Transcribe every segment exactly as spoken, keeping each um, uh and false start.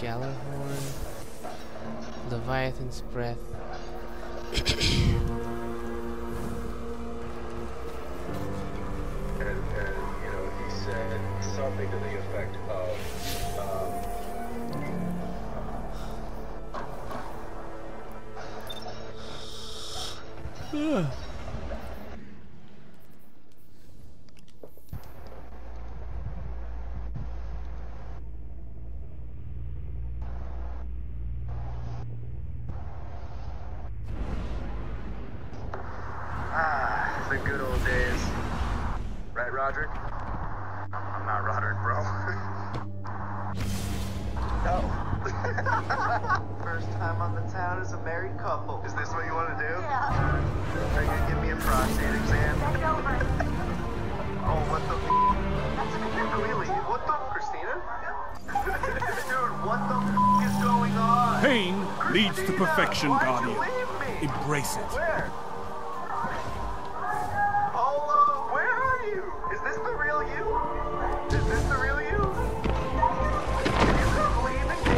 Galahorn, Leviathan's Breath. And, and, you know, he said something to the effect of, um... Ah, the good old days. Right, Roderick? I'm not Roderick, bro. No. First time on the town as a married couple. Is this what you want to do? Yeah. Are you gonna give me a prostate exam? That's over. Oh, what the f***? That's Really? What the f***, Christina? Dude, what the f*** is going on? Pain leads to perfection, Why'd Guardian. you leave me? Embrace it. Where? Polo, where are you? Is this the real you? Is this the real you? Can you stop leaving me?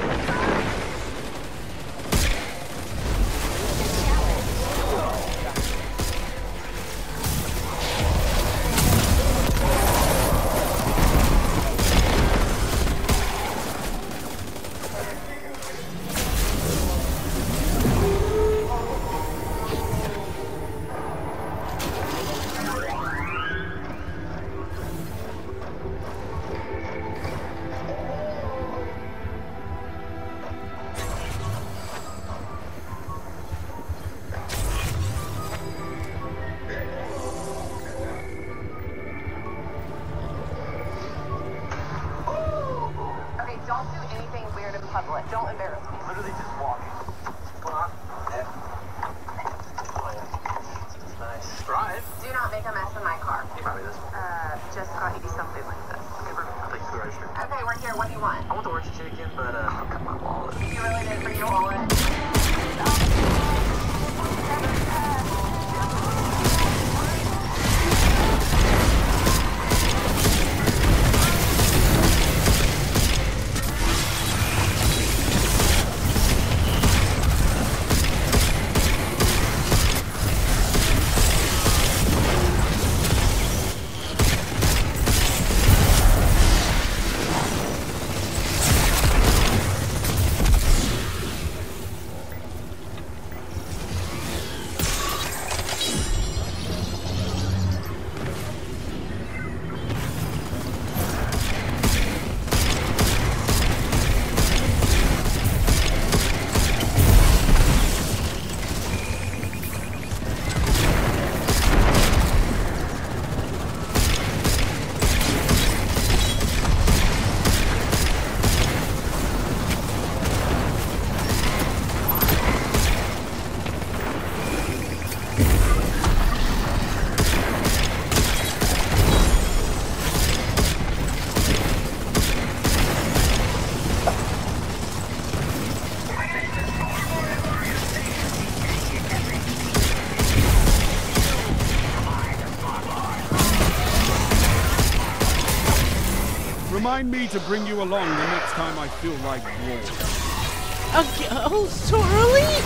Okay, don't do anything weird in public. Don't embarrass me. Literally just walking. Come on. Yeah. Oh, yeah. It's nice. Drive? Do not make a mess in my car. Probably this one. Uh, just got you something like this. Okay, perfect. I'll take you to the register. Okay, we're here. What do you want? I want the orange chicken, but, uh, I've got my wallet. You really did bring your wallet. Remind me to bring you along the next time I feel like war. Okay, oh, so early?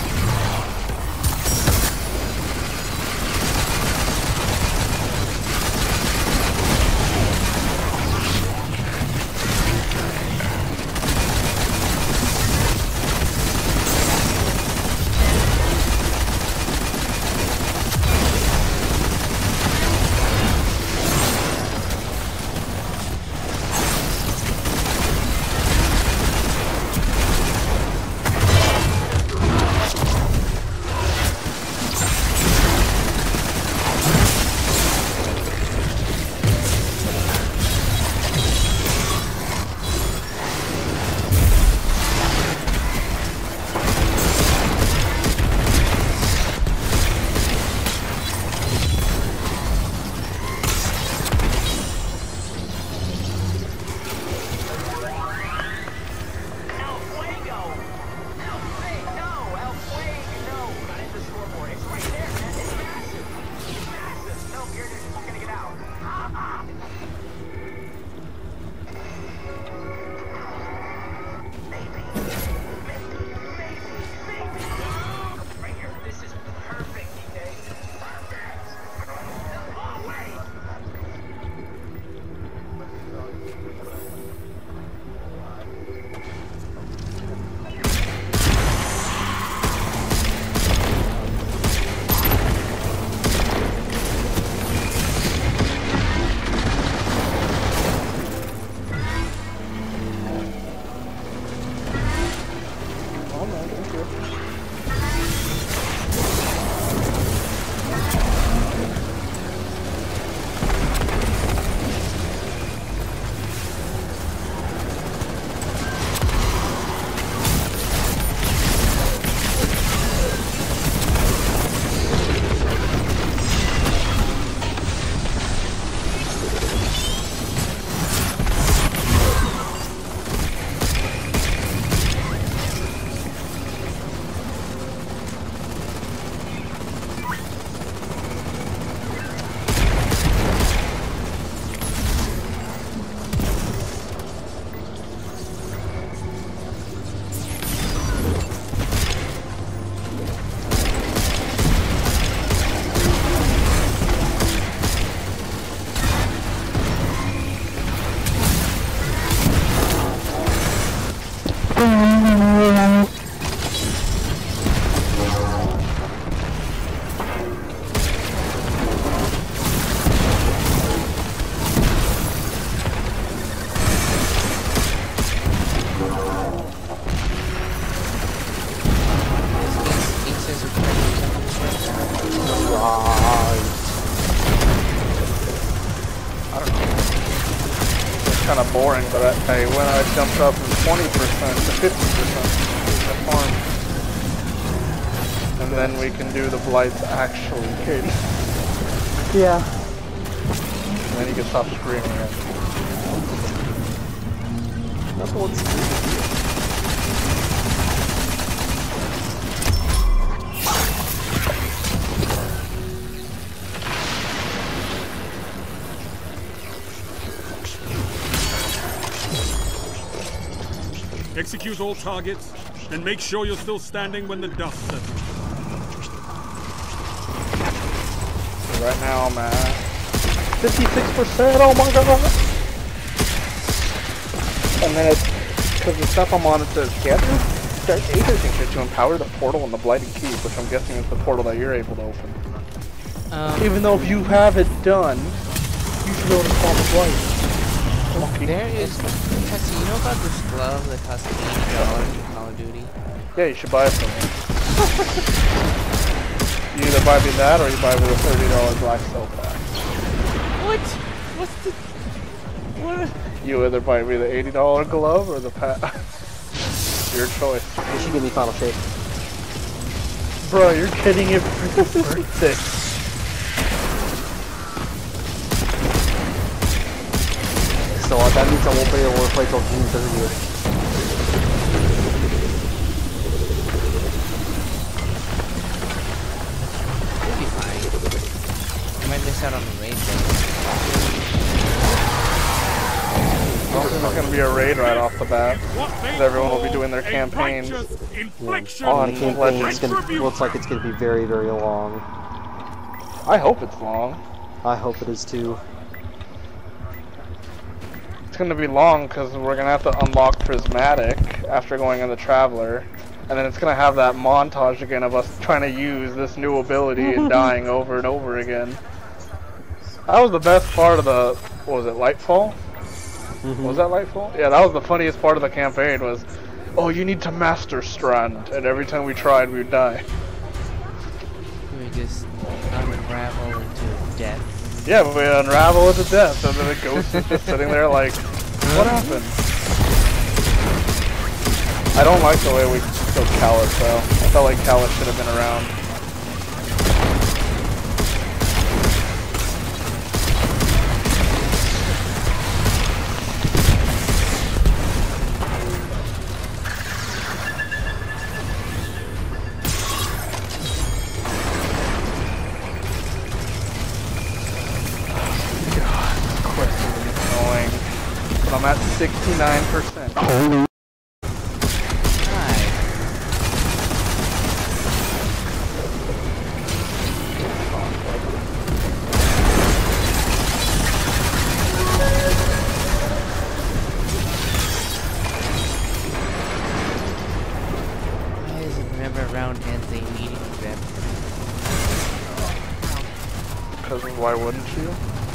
kind of boring, but I, I when I jumped up from twenty percent to fifty percent the farm. And then we can do the blights actually, Katie. Yeah. And then you can stop screaming at me. That's what's Execute all targets, and make sure you're still standing when the dust settles. So right now I'm at fifty-six percent, oh my god! And then it's, because the stuff I'm on, it says gather, start agenting shit to empower the portal and the blighted keep, which I'm guessing is the portal that you're able to open. Um, Even though if you have it done, you should be able to call the blight. Okay. There is, Tessie, you know about this glove that costs eighty dollars in Call of Duty? Yeah, you should buy it from me. You either buy me that or you buy me the thirty dollar black cell pack. What? What's the... What? You either buy me the eighty dollar glove or the pack. Your choice. You should give me Final Shape. Bro, you're getting it for your birthday. So uh, that means I won't be able to play till June thirtieth. You'll be fine. You might miss out on the raid though. Well, there's not gonna be a raid right off the bat. Because everyone will be doing their campaigns Yeah. on The campaign Legends. is gonna, looks like it's going to be very, very long. I hope it's long. I hope it is too. It's gonna be long because we're gonna have to unlock Prismatic after going on the Traveler. And then it's gonna have that montage again of us trying to use this new ability and dying over and over again. That was the best part of the, what was it, Lightfall? Mm-hmm. Was that Lightfall? Yeah, that was the funniest part of the campaign was, oh, you need to master Strand, and every time we tried, we would die. We just unravel into death. Yeah, we unravel into death, and then the ghost is just sitting there like, what happened? I don't like the way we killed Callus, though. I felt like Callus should have been around. But I'm at sixty-nine percent. Hi. Why is it whenever a round ends they immediately grab? Because why wouldn't you?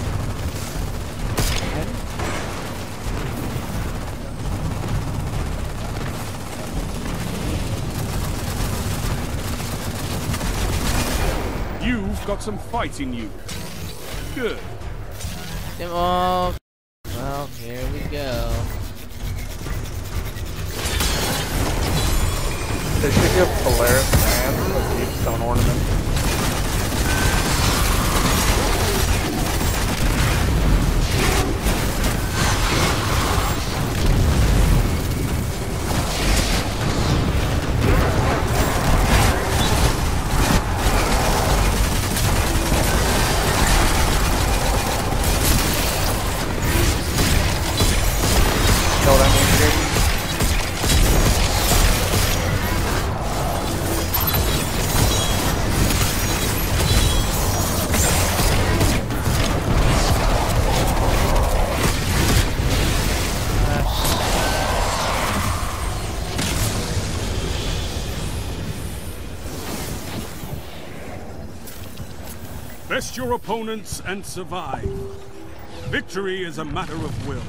You've got some fight in you. Good. Oh, well, here we go. They should give Polaris Sands a deep stone ornament. Know what I mean, Jake? Best your opponents and survive. Victory is a matter of will.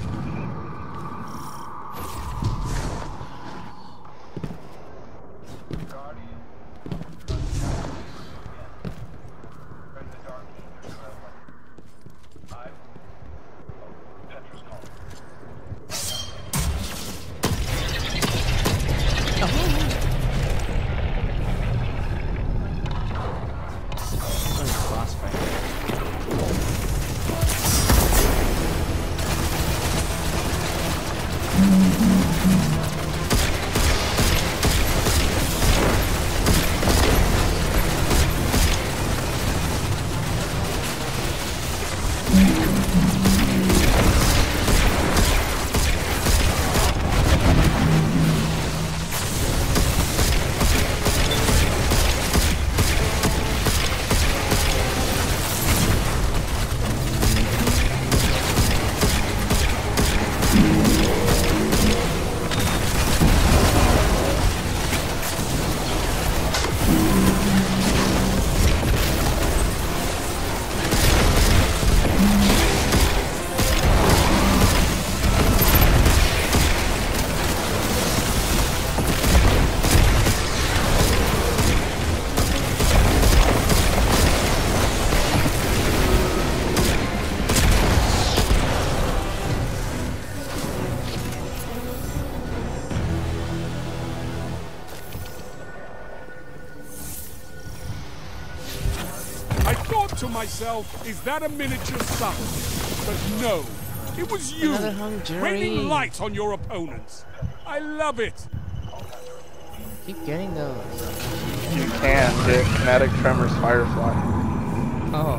thought to myself, is that a miniature sun? But no, it was you, Another Hungary. raining light on your opponents. I love it. Keep getting those. You can get Kinetic Tremors Firefly. Oh.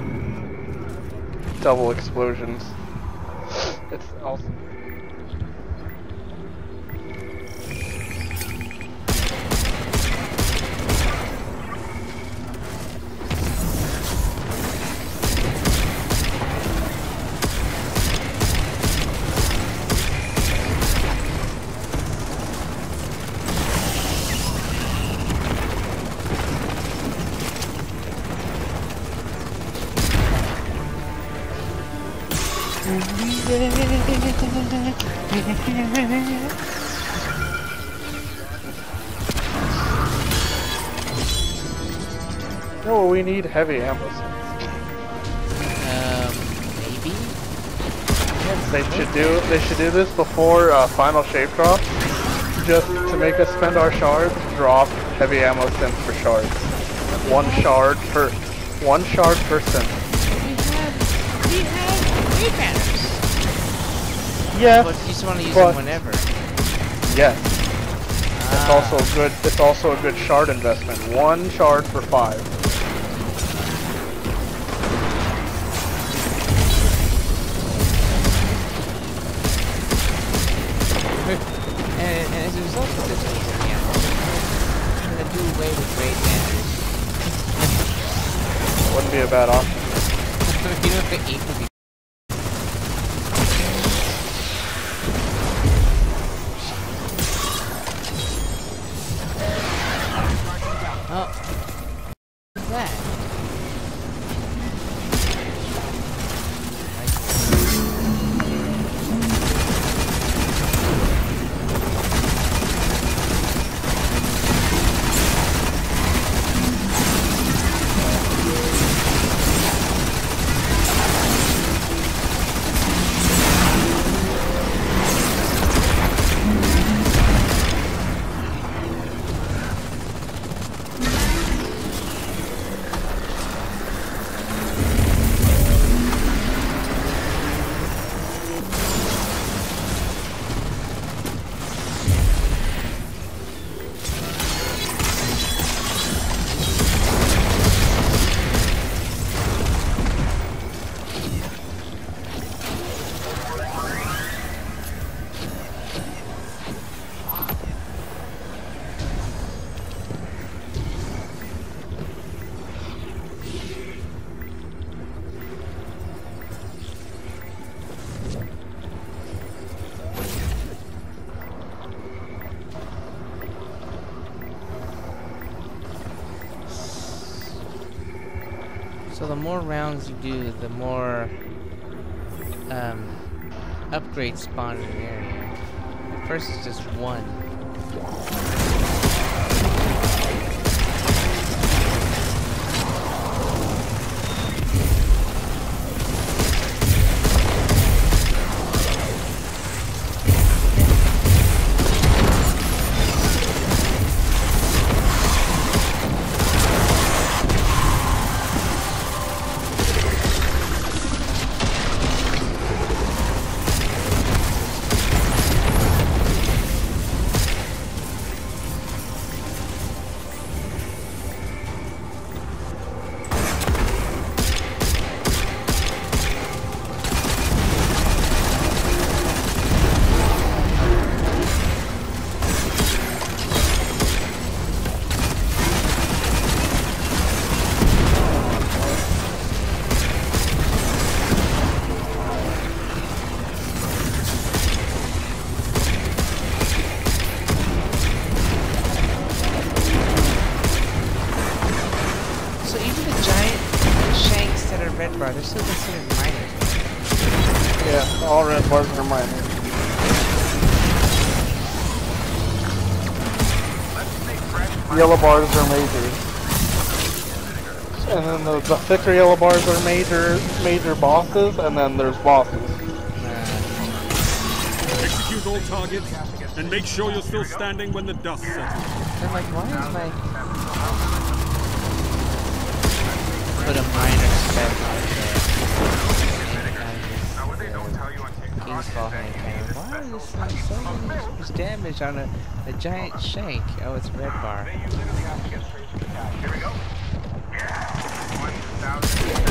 Double explosions. It's awesome. No, we need heavy ammo. Um, maybe? They should do they should do this before uh, final shape drop, just to make us spend our shards. Drop heavy ammo synth for shards. One shard per one shard per synth. We have, we have wave banners. Yes, But you just want to use but- them whenever. yes. It's Ah. also a good. It's also a good shard investment. One shard for five. And, and as a result of this, yeah, I'm gonna do away with wave banners. Wouldn't be a bad option. You know, if the eight would be. Oh. What's that? So the more rounds you do, the more um, upgrades spawn in an area. At first it's just one. Red bar, they're still considered minors. Yeah, all red bars are minors. Yellow bars are majors. And then the, the thicker yellow bars are major major bosses, and then there's bosses. Execute all targets, and make sure you're still standing when the dust settles. I'm like, why is my... Put 'em ball hand cannon. Why is this thing so much damage on a, a giant shank? Oh, it's red bar. You literally have to get straight to the attack. Here we go. Yeah! one thousand.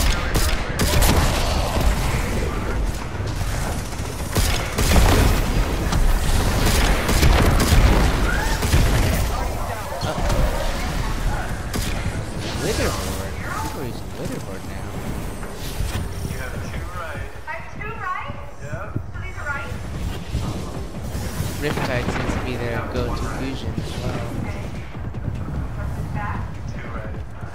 Witherboard? People are using Witherboard now. You have two right. I have two right? Yeah. So these are right? Riptide seems to be their go-to fusion as well. Back. Two right.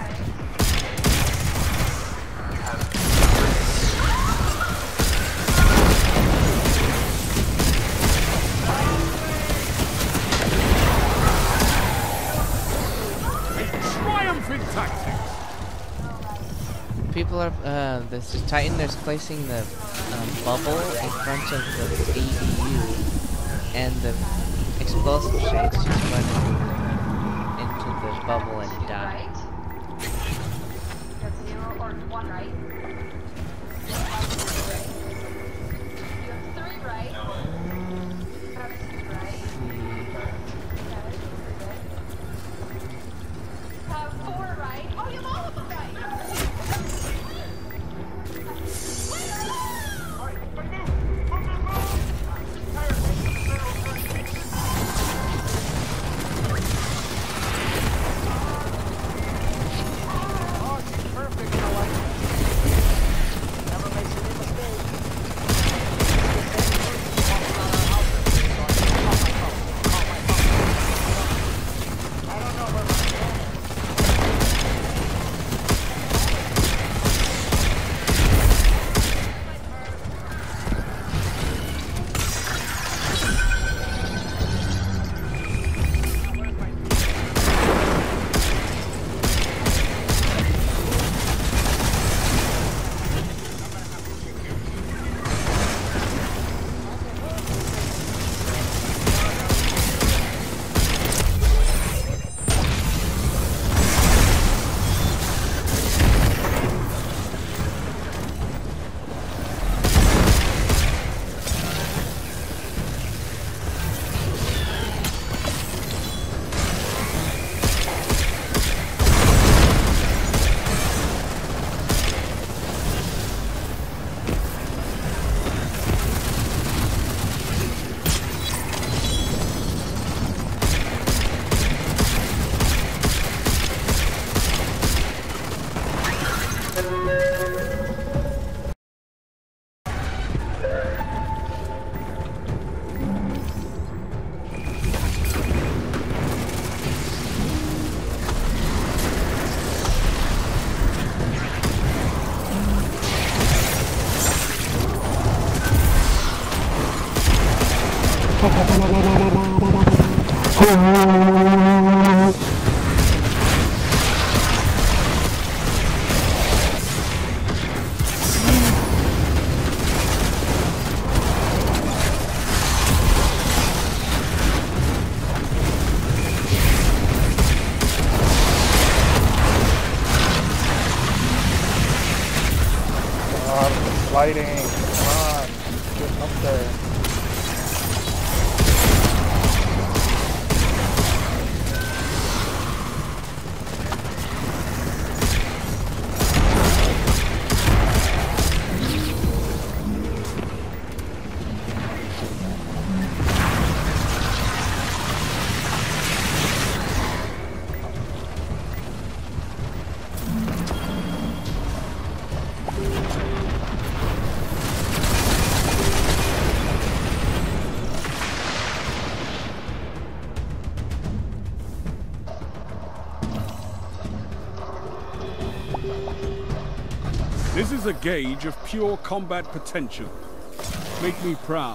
Triumphant tactics! People are, uh, this is Titan, they're placing the um, bubble in front of the A D U, and the explosive shanks just run in, into the bubble and die. Right? That's zero or one right? You have three right. Um, You have two right. Have four right. Oh, you have all of them right. Lighting, come on, get up there. This is a gauge of pure combat potential. Make me proud.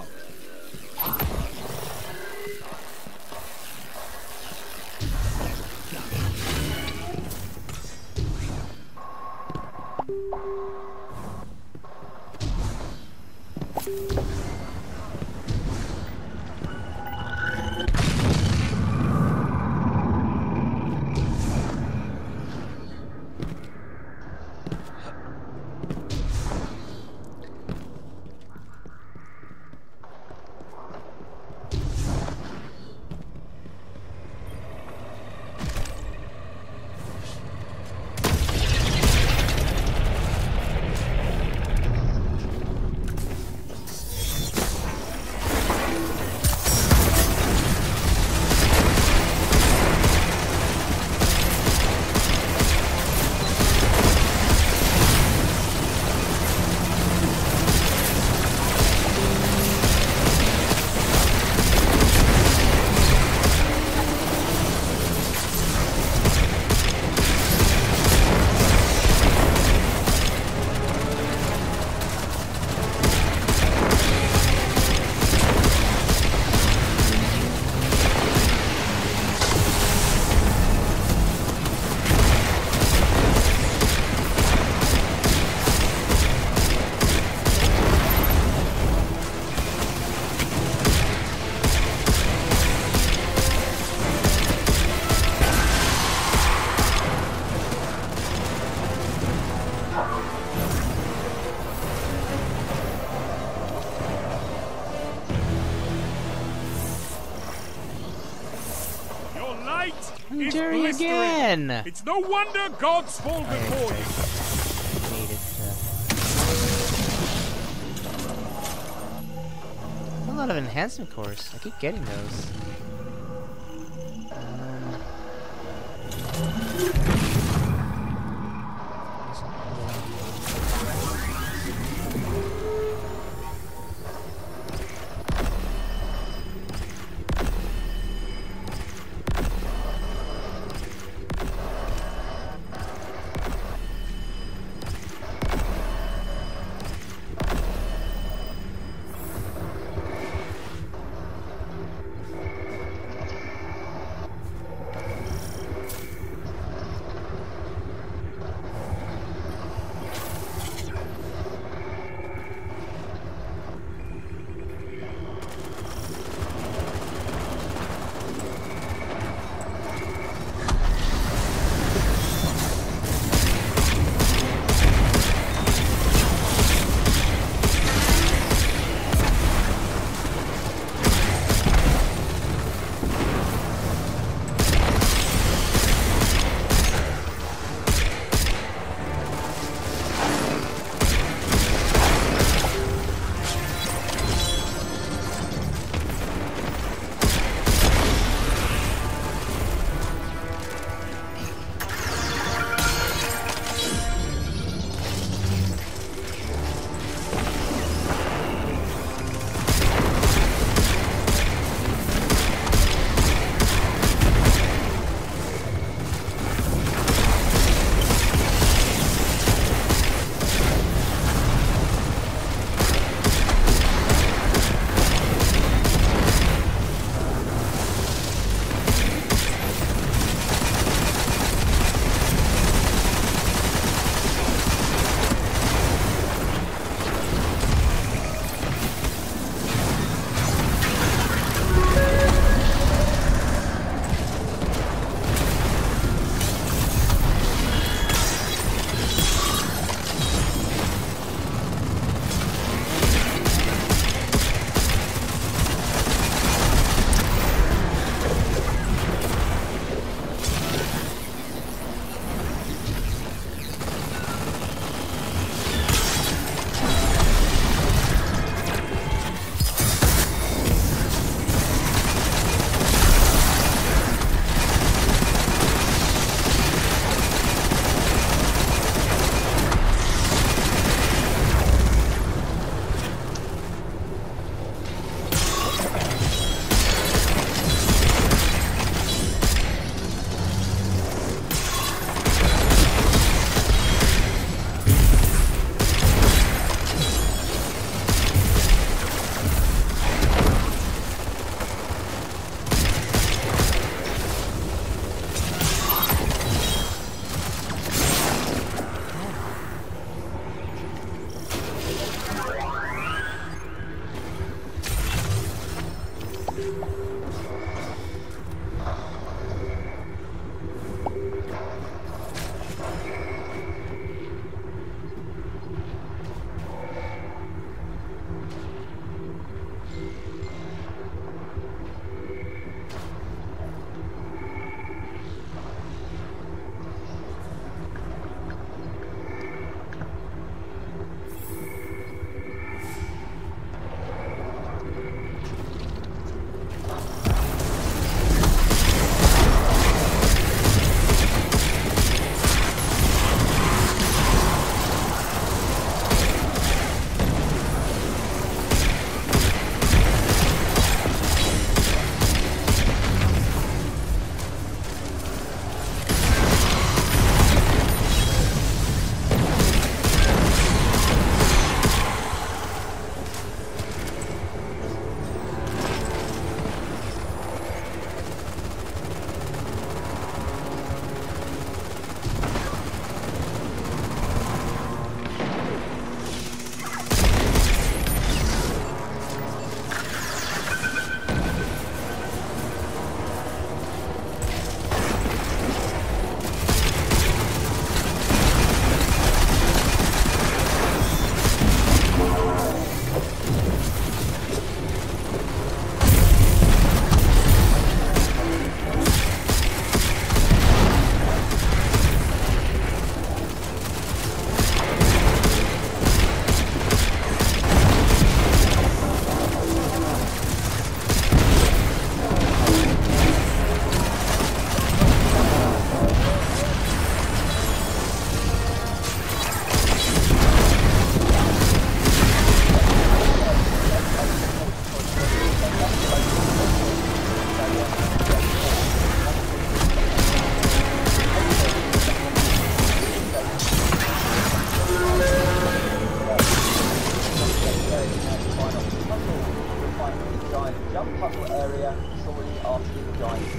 Century blistering. again! It's no wonder gods fall Oh, yeah, before you. sorry. Needed to... A lot of enhancement cores. I keep getting those.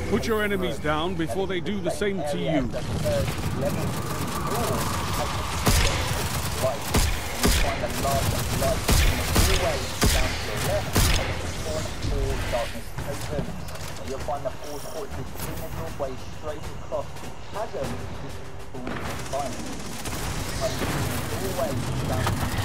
Put your enemies down before they do the same to you. You'll find the four torches in your way straight across the chasm. This is called Defiance. Always down.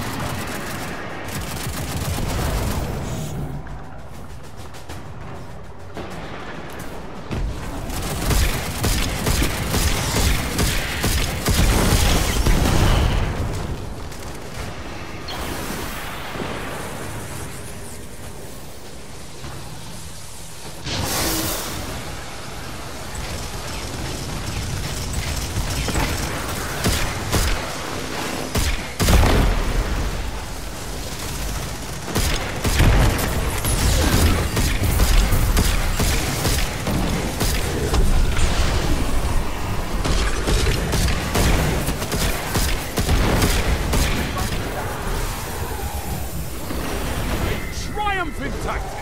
Triumphant tactics!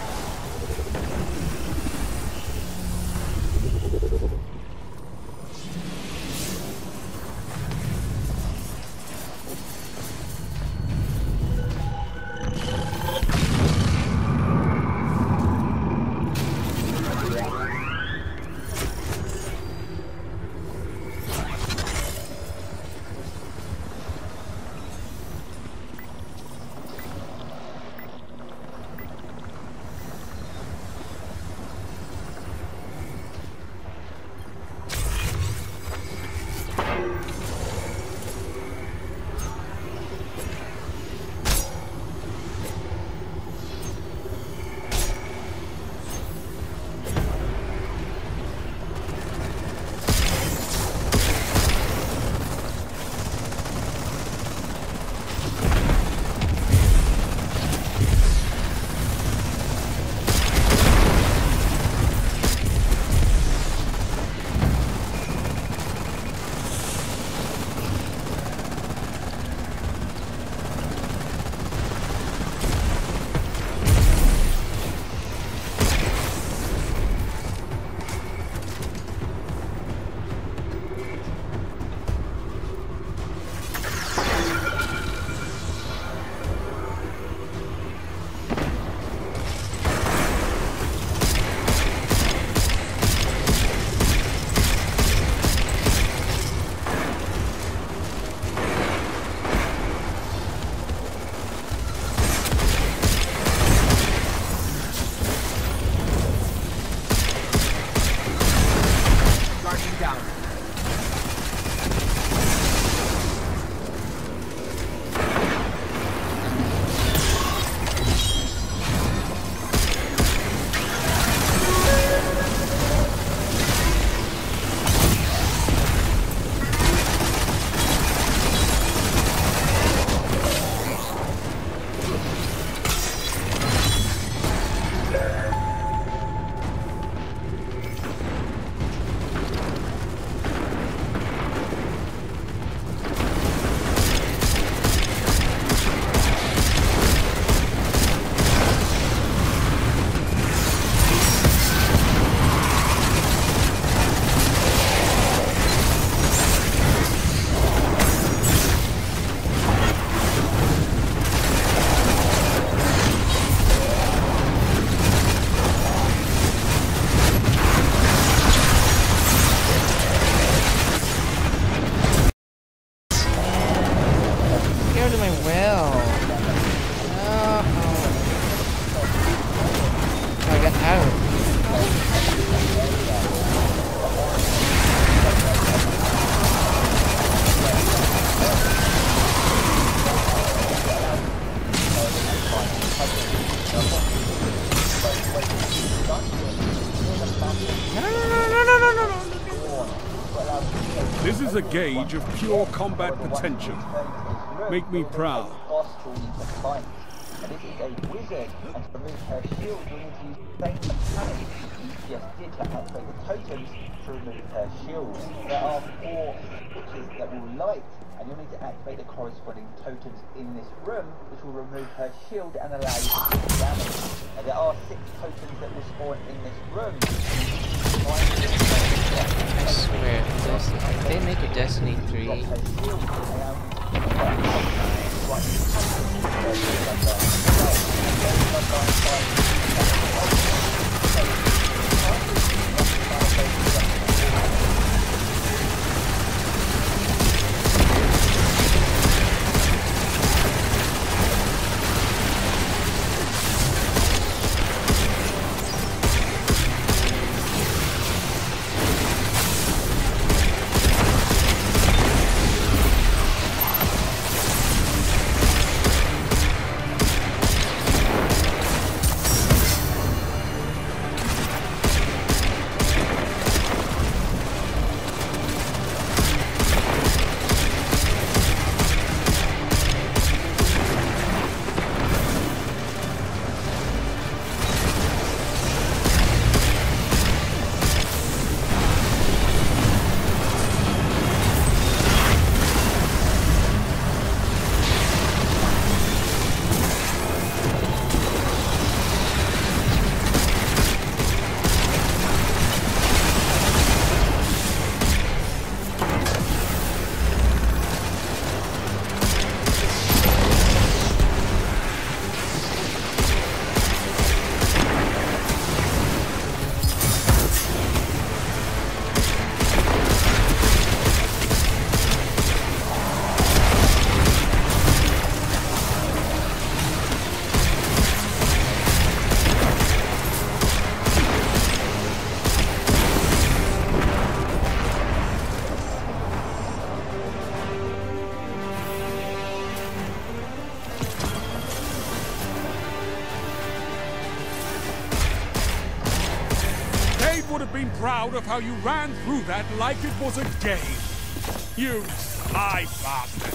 This is a gauge of pure combat potential. Make me proud. And this is a wizard, and to remove her shield, you'll need to use the same mechanic you just did to activate the totems to remove her shield. There are four switches that will light and you'll need to activate the corresponding totems in this room, which will remove her shield and allow you to do damage. Now, there are six totems that will spawn in this room. I swear, Destiny, if they make a Destiny three, would have been proud of how you ran through that like it was a game. You sly bastard.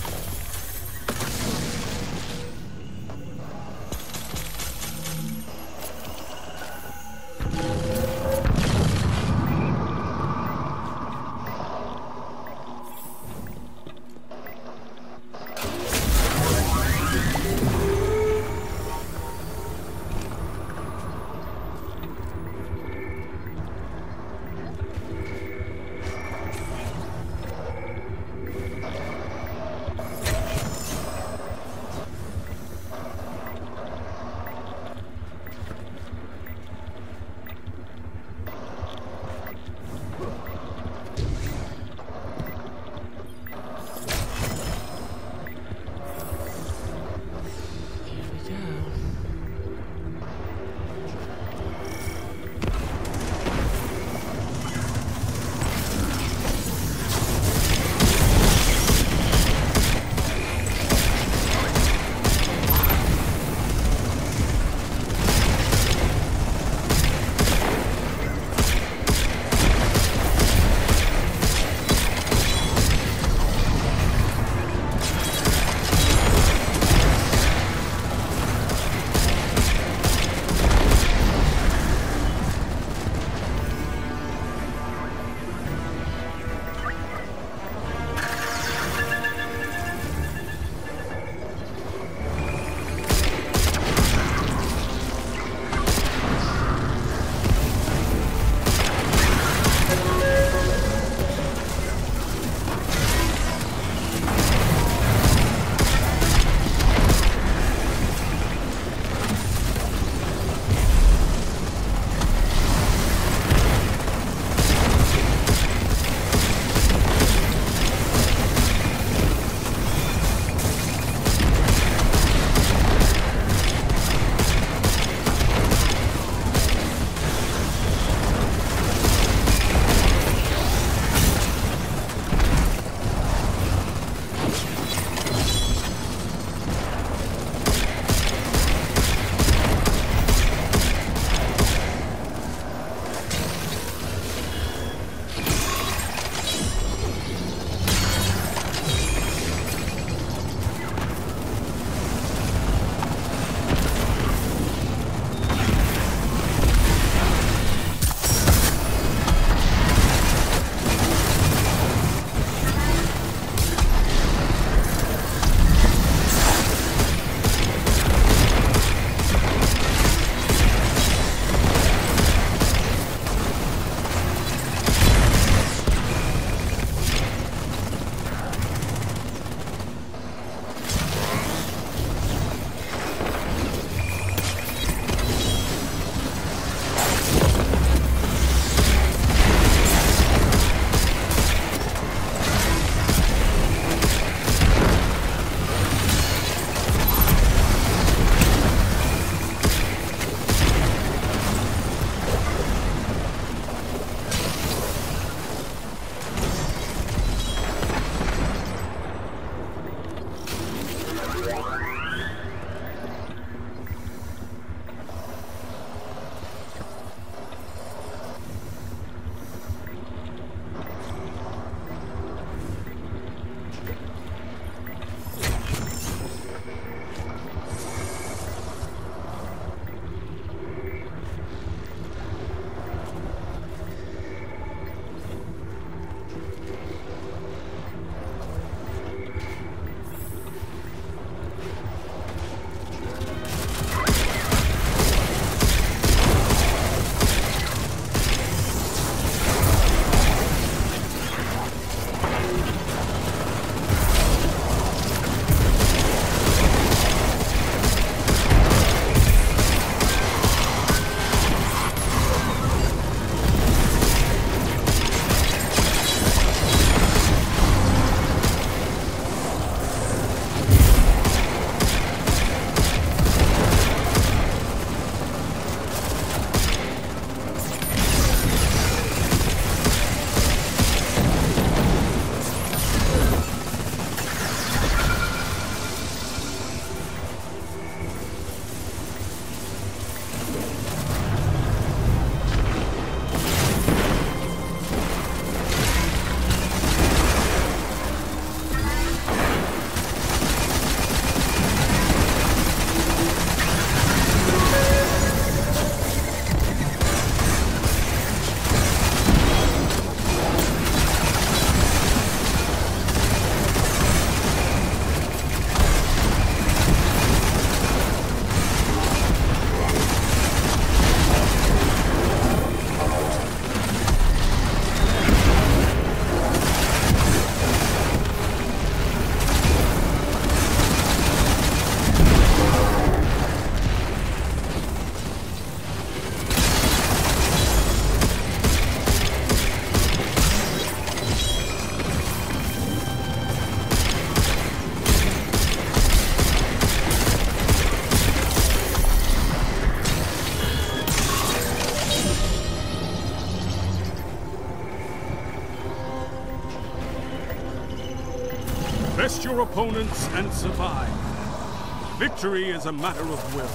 your opponents and survive. Victory is a matter of will.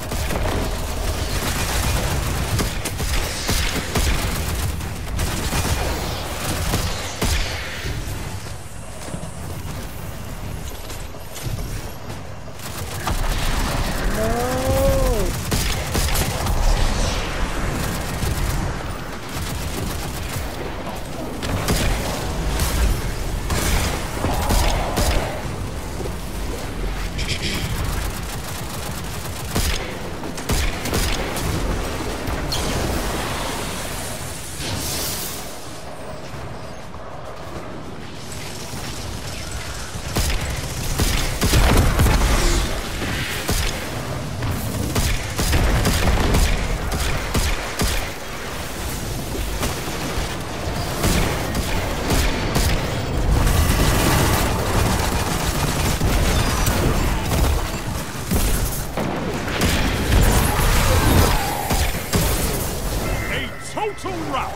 Total rout!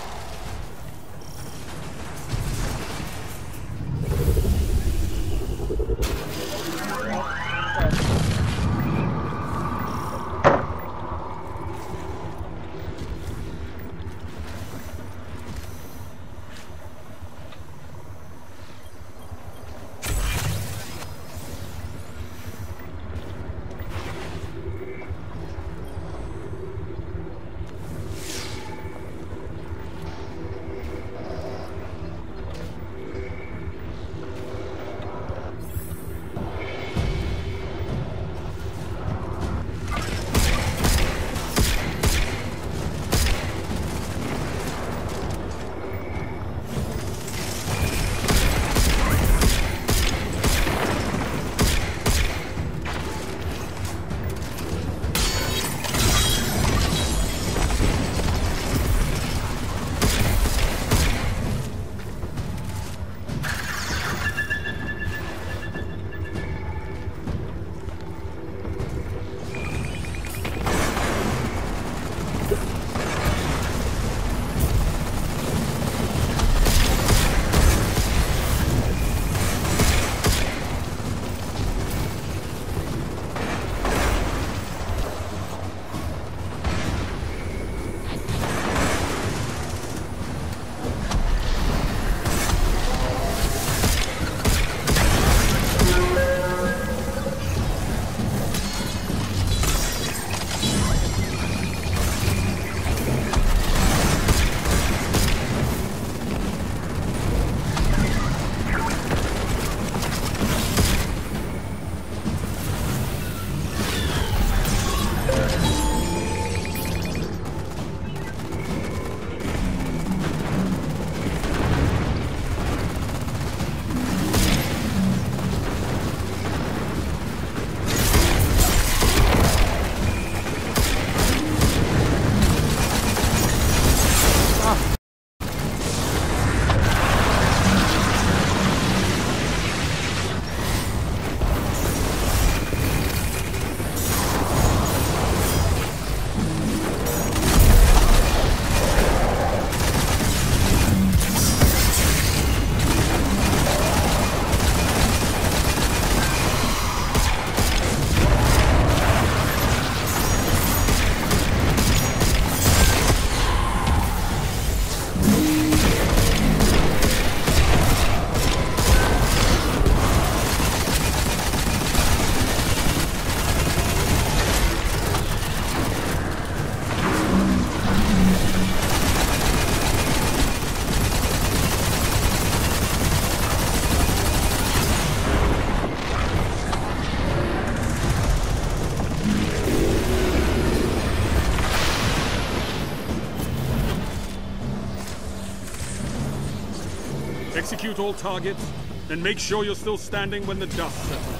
Execute all targets, and make sure you're still standing when the dust settles.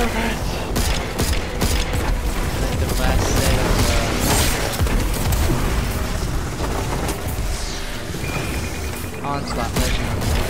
Like the last set of uh, Onslaught Legend of Mortal.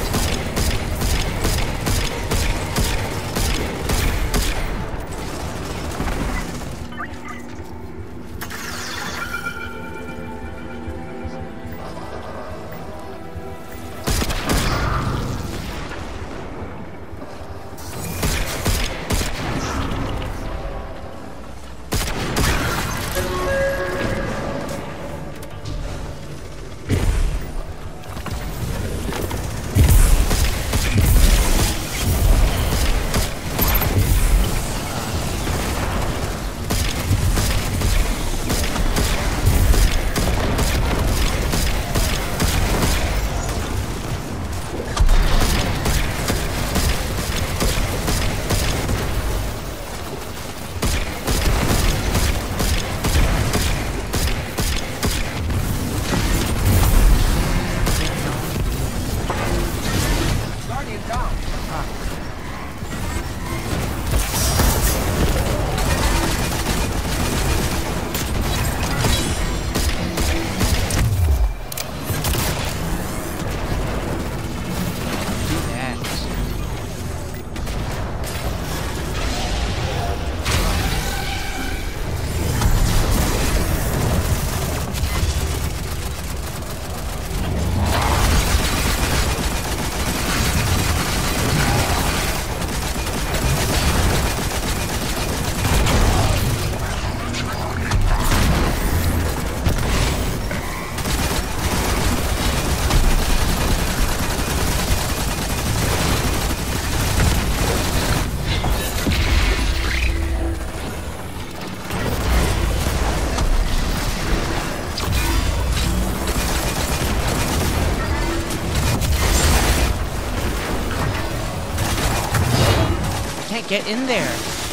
Get in there.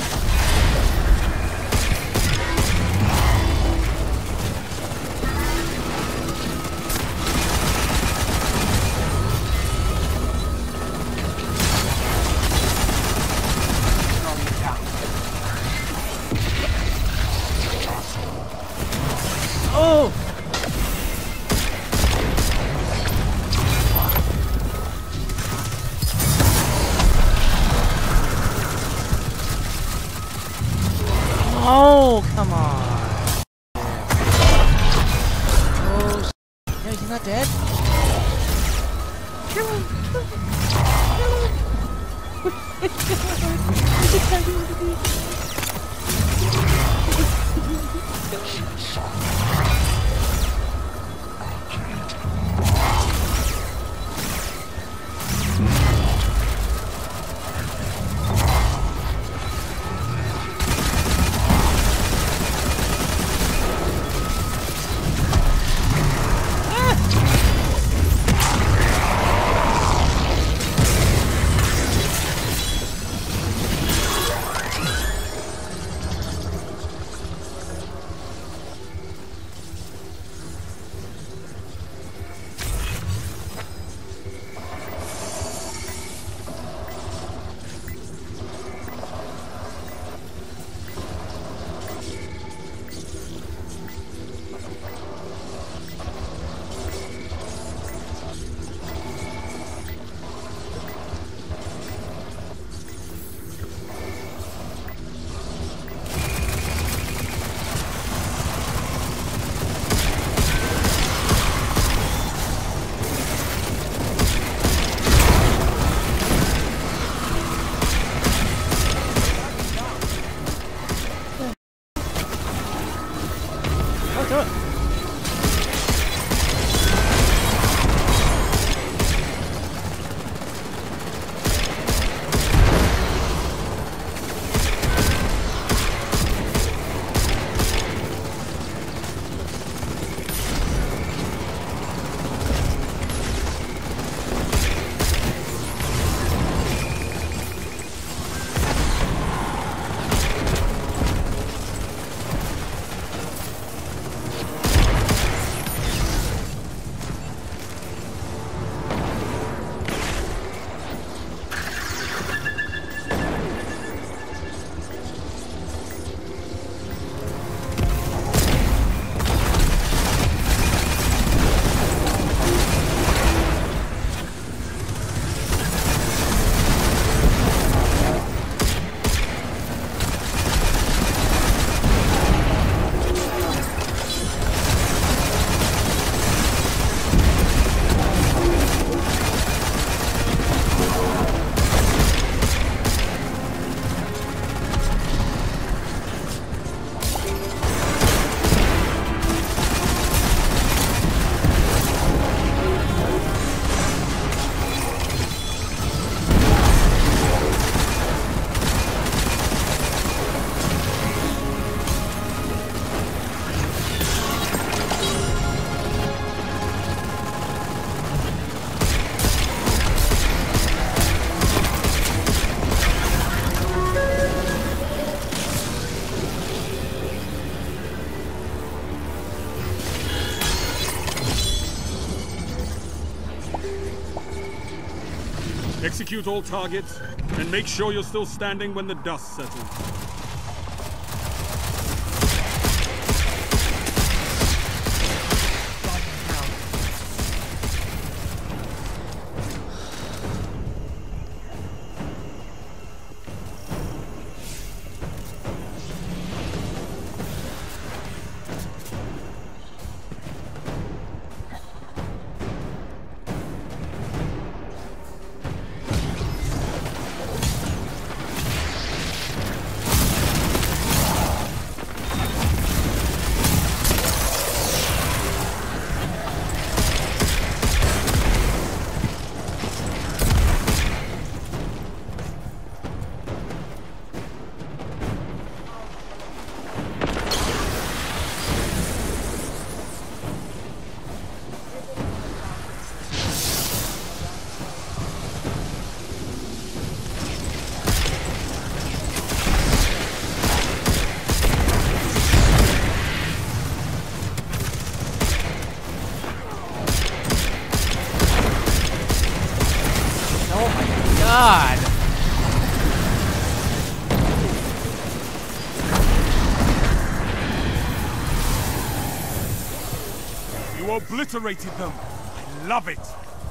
Oh! Oh, come on. Oh, no, he's not dead? Kill him. Execute all targets, and make sure you're still standing when the dust settles. God! You obliterated them! I love it!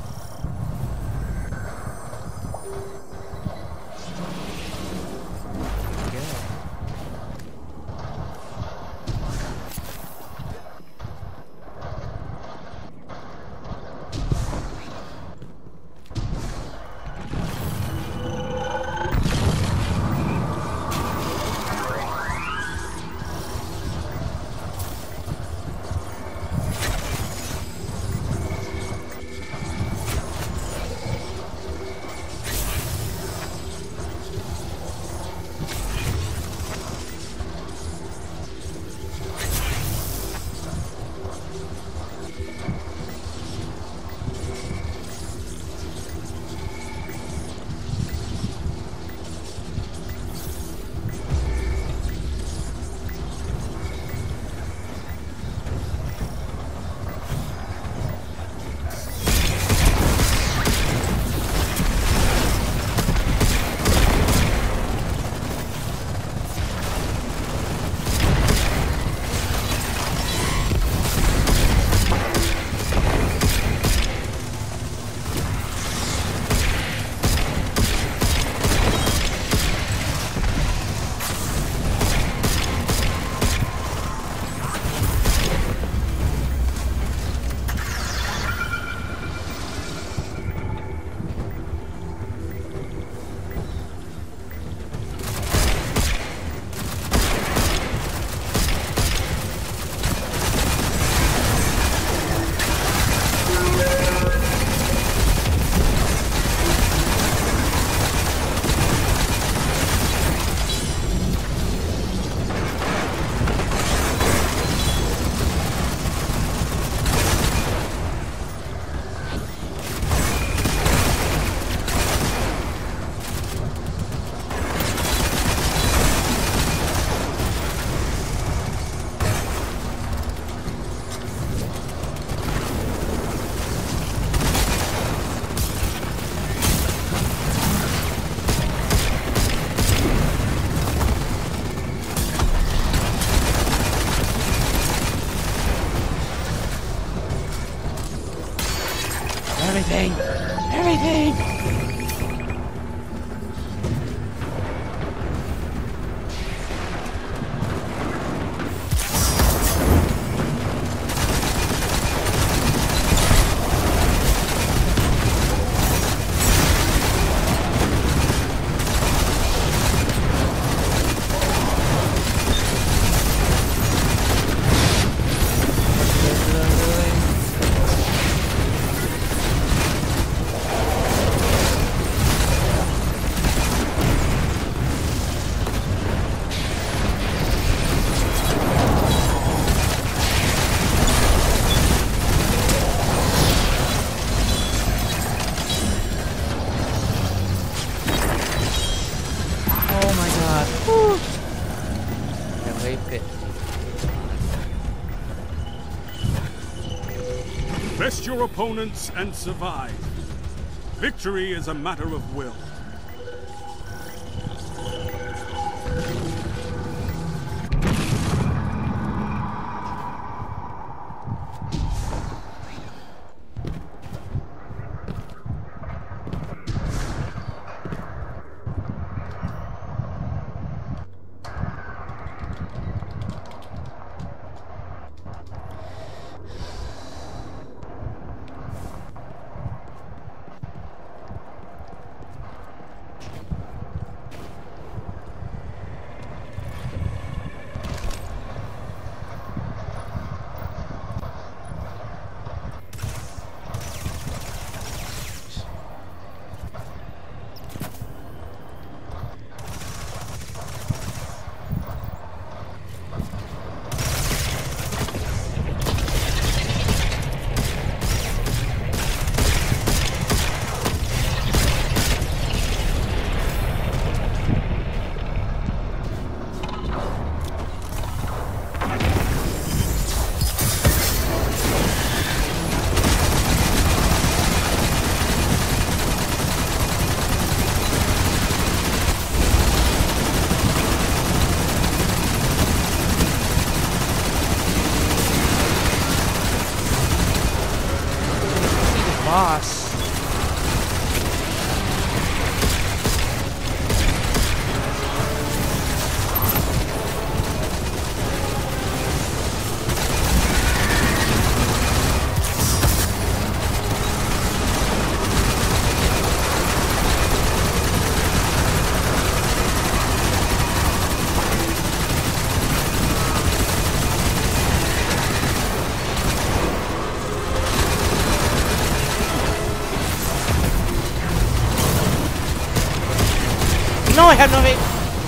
Everything! Everything! Best your opponents and survive. Victory is a matter of will. Boss. No, I have no vape.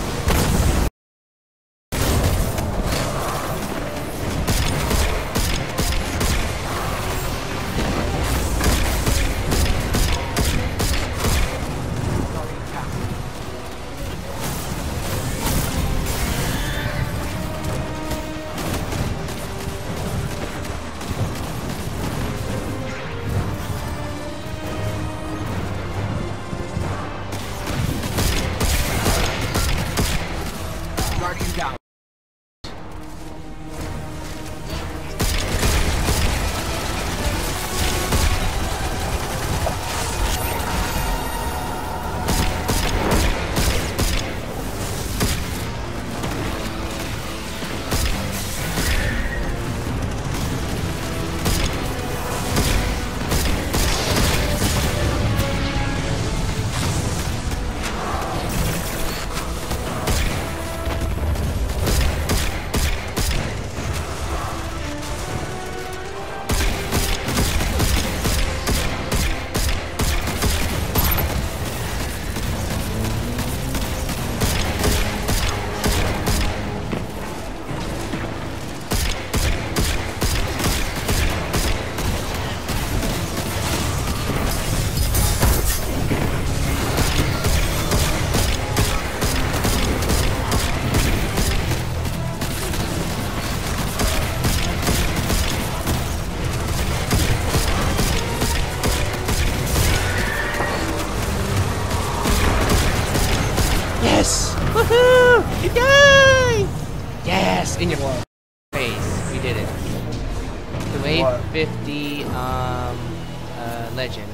Yes! Woohoo! Yay! Yes! In your face. We did it. The wave fifty um uh legend.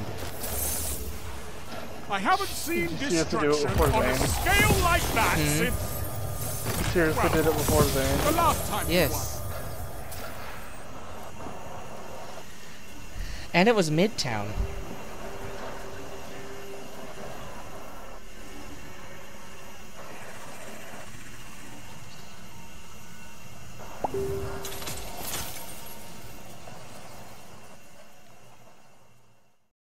I haven't seen You have to do it destruction before on a Zane. scale like that Mhm. since Seriously did it before the Zane. last time you won. Yes. And it was Midtown.